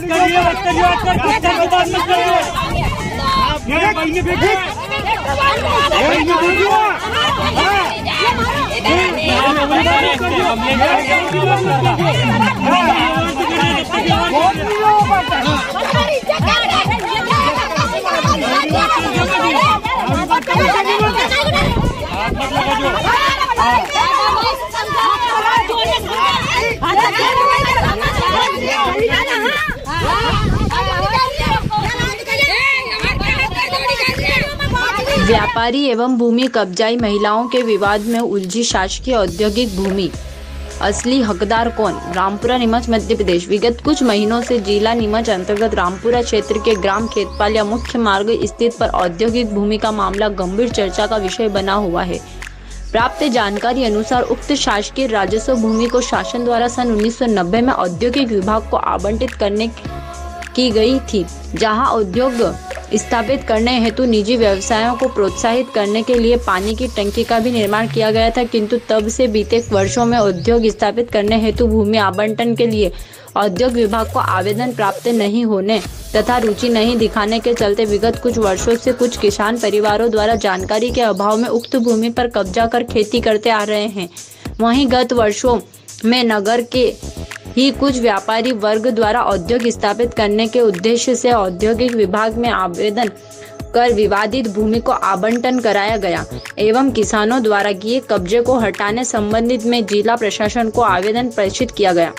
व्यापारी एवं भूमि कब्जाई महिलाओं के विवाद में उलझी शासकीय औद्योगिक भूमि, असली हकदार कौन? रामपुरा नीमच मध्य प्रदेश। विगत कुछ महीनों से जिला नीमच अंतर्गत रामपुरा क्षेत्र के ग्राम खेतपालिया मुख्य मार्ग स्थित पर औद्योगिक भूमि का मामला गंभीर चर्चा का विषय बना हुआ है। प्राप्त जानकारी अनुसार उक्त शासकीय राजस्व भूमि को शासन द्वारा सन 1990 में औद्योगिक विभाग को आवंटित करने की गई थी, जहां उद्योग स्थापित करने हेतु निजी व्यवसायों को प्रोत्साहित करने के लिए पानी की टंकी का भी निर्माण किया गया था। किंतु तब से बीते वर्षों में उद्योग स्थापित करने हेतु भूमि आवंटन के लिए औद्योग विभाग को आवेदन प्राप्त नहीं होने तथा रुचि नहीं दिखाने के चलते विगत कुछ वर्षों से कुछ किसान परिवारों द्वारा जानकारी के अभाव में उक्त भूमि पर कब्जा कर खेती करते आ रहे हैं। वहीं गत वर्षों में नगर के ही कुछ व्यापारी वर्ग द्वारा उद्योग स्थापित करने के उद्देश्य से औद्योगिक विभाग में आवेदन कर विवादित भूमि को आवंटन कराया गया एवं किसानों द्वारा किए कब्जे को हटाने संबंधित में जिला प्रशासन को आवेदन प्रेषित किया गया।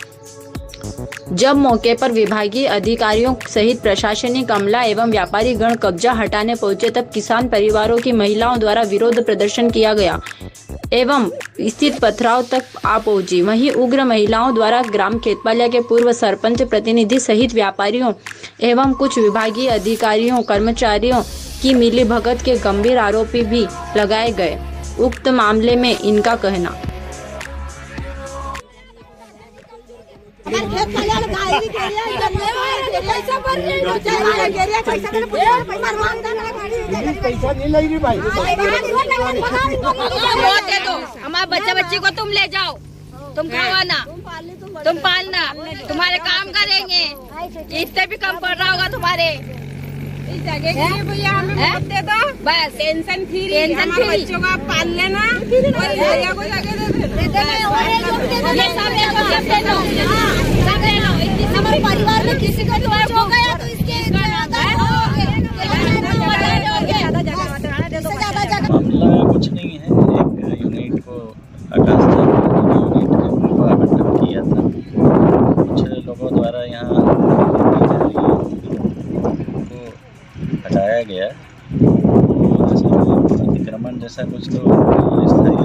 जब मौके पर विभागीय अधिकारियों सहित प्रशासनिक अमला एवं व्यापारी गण कब्जा हटाने पहुंचे, तब किसान परिवारों की महिलाओं द्वारा विरोध प्रदर्शन किया गया एवं स्थित पथराव तक आ पहुंची। वहीं उग्र महिलाओं द्वारा ग्राम खेतपालिया के पूर्व सरपंच प्रतिनिधि सहित व्यापारियों एवं कुछ विभागीय अधिकारियों कर्मचारियों की मिलीभगत के गंभीर आरोपी भी लगाए गए। उक्त मामले में इनका कहना हमारे बच्चे बच्ची को तुम ले जाओ, तुम खावाना, तुम पालना, तुम्हारे काम करेंगे, इससे भी कम पड़ रहा होगा तुम्हारे। इस जगह के लिए भैया हमें मत दे दो, बस टेंशन फ्री, हमारे बच्चों को आप पाल लेना और भैया को जगह दे दो। हमारे परिवार में किसी को कुछ हो गया तो इसके मामला कुछ नहीं है। एक यूनिट को आकाश यूनिट को आवंटन किया था, कुछ लोगों द्वारा यहाँ को हटाया गया। अतिक्रमण जैसा कुछ तो स्थायी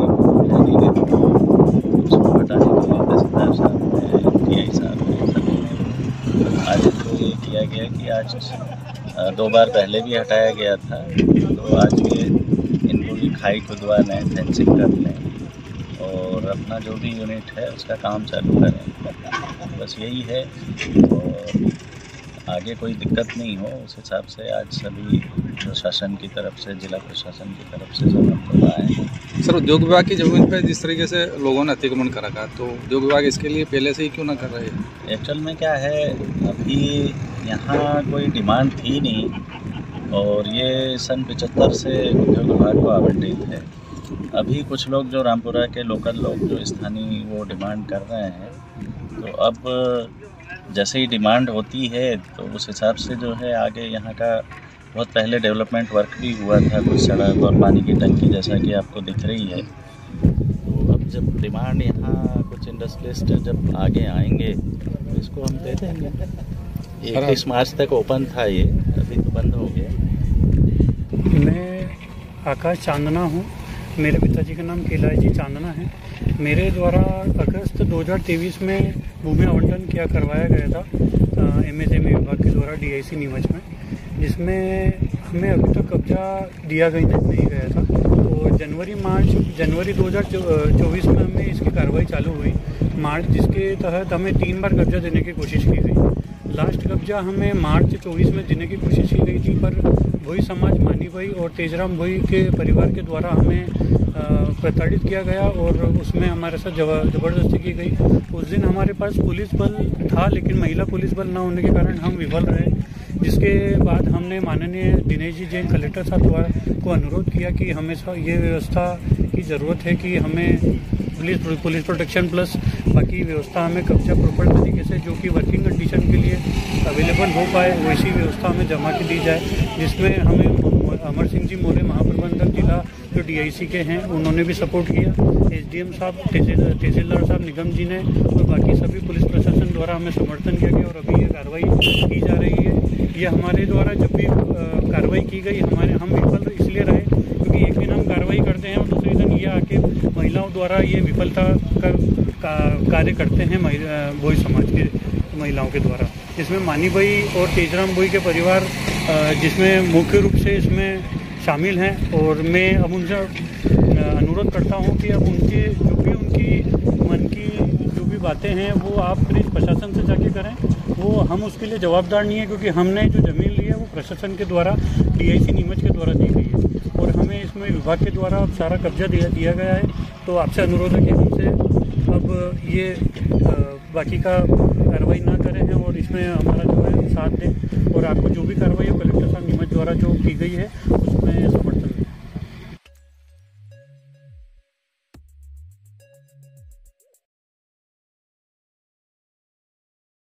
उसको हटाने के लिए तहसीलदार साहब ने, टीआई साहब ने, सभी ने आज तो ये किया गया कि आज 2 बार पहले भी हटाया गया था, तो आज ये इनको भी खाई खुदवा लें, फेंसिंग कर लें और अपना जो भी यूनिट है उसका काम चालू करें। बस यही है और आगे कोई दिक्कत नहीं हो उस हिसाब से आज सभी प्रशासन की तरफ से, जिला प्रशासन की तरफ से सब हम लोग आए हैं। सर, उद्योग विभाग की जमीन पर जिस तरीके से लोगों ने अतिक्रमण कर रखा, तो उद्योग विभाग इसके लिए पहले से ही क्यों ना कर रहे हैं? एक्चुअल में क्या है, अभी यहाँ कोई डिमांड थी नहीं और ये सन 75 से उद्योग विभाग को आवंटित है। अभी कुछ लोग जो रामपुरा के लोकल लोग जो स्थानीय वो डिमांड कर रहे हैं, तो अब जैसे ही डिमांड होती है तो उस हिसाब से जो है आगे यहाँ का बहुत पहले डेवलपमेंट वर्क भी हुआ था, कुछ सड़क और पानी की टंकी जैसा कि आपको दिख रही है। तो अब जब डिमांड यहाँ कुछ इंडस्ट्रियलिस्ट जब आगे आएंगे तो इसको हम दे देंगे। 21 मार्च तक ओपन था ये, अभी तो बंद हो गया। मैं आकाश चांदना हूँ, मेरे पिताजी का नाम कैलाश चांदना है। मेरे द्वारा अगस्त 2023 में भूमि आवंटन करवाया गया था एमएसएमई विभाग के द्वारा डीआईसी नीमच में, जिसमें हमें अभी तक कब्जा दिया नहीं गया था। तो जनवरी 2024 में हमें इसकी कार्रवाई चालू हुई, जिसके तहत हमें 3 बार कब्जा देने की कोशिश की गई। लास्ट कब्जा हमें मार्च 24 में देने की कोशिश की गई थी, पर भोई समाज मानी भाई और तेजराम भोई के परिवार के द्वारा हमें प्रताड़ित किया गया और उसमें हमारे साथ ज़बरदस्ती की गई। उस दिन हमारे पास पुलिस बल था, लेकिन महिला पुलिस बल न होने के कारण हम विफल रहे, जिसके बाद हमने माननीय दिनेश जी जैन कलेक्टर साहब को अनुरोध किया कि हमेशा ये व्यवस्था की ज़रूरत है कि हमें पुलिस प्रोटेक्शन प्लस बाकी व्यवस्था हमें कब्जा प्रॉपर तरीके से जो कि वर्किंग कंडीशन के लिए अवेलेबल हो पाए वैसी व्यवस्था हमें जमा की दी जाए, जिसमें हमें अमर सिंह जी मौर्य महाप्रबंधक जिला जो DIC के हैं उन्होंने भी सपोर्ट किया, SDM साहब, तहसीलदार साहब निगम जी ने और बाकी सभी पुलिस प्रशासन द्वारा हमें समर्थन किया गया और अभी ये कार्रवाई की जा रही है। ये हमारे द्वारा जब भी कार्रवाई की गई हम विफल इसलिए रहे क्योंकि एक दिन हम कार्रवाई करते हैं और दूसरे दिन ये आके महिलाओं द्वारा ये विफलता का कार्य करते हैं भोई समाज के महिलाओं के द्वारा, जिसमें मानी भाई और तेजराम भोई के परिवार जिसमें मुख्य रूप से इसमें शामिल हैं। और मैं अब उनसे अनुरोध करता हूं कि अब उनकी मन की जो भी बातें हैं वो आप प्लीज़ प्रशासन से जाके करें, वो हम उसके लिए जवाबदार नहीं है क्योंकि हमने जो ज़मीन ली है वो प्रशासन के द्वारा DIC नीमच के द्वारा दी गई है और हमें इसमें विभाग के द्वारा अब सारा कब्जा दिया गया है। तो आपसे अनुरोध है कि हमसे अब ये बाकी का कार्रवाई ना करें हैं और इसमें हमारा जो है साथ दें और आपको जो भी कार्रवाई है कलेक्टर साहब नीमच द्वारा जो की गई है